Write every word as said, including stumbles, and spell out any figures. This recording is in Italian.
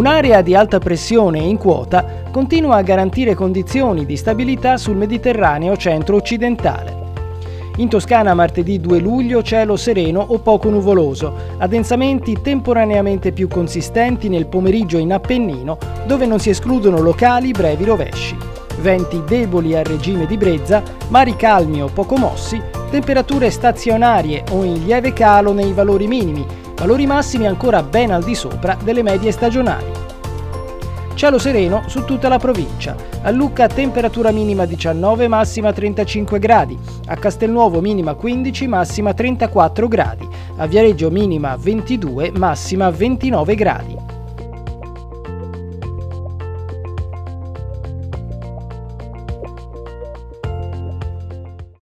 Un'area di alta pressione in quota continua a garantire condizioni di stabilità sul Mediterraneo centro-occidentale. In Toscana martedì due luglio cielo sereno o poco nuvoloso, addensamenti temporaneamente più consistenti nel pomeriggio in Appennino, dove non si escludono locali brevi rovesci. Venti deboli a regime di brezza, mari calmi o poco mossi, temperature stazionarie o in lieve calo nei valori minimi, valori massimi ancora ben al di sopra delle medie stagionali. Cielo sereno su tutta la provincia. A Lucca temperatura minima diciannove, massima trentacinque gradi. A Castelnuovo minima quindici, massima trentaquattro gradi. A Viareggio minima ventidue, massima ventinove gradi.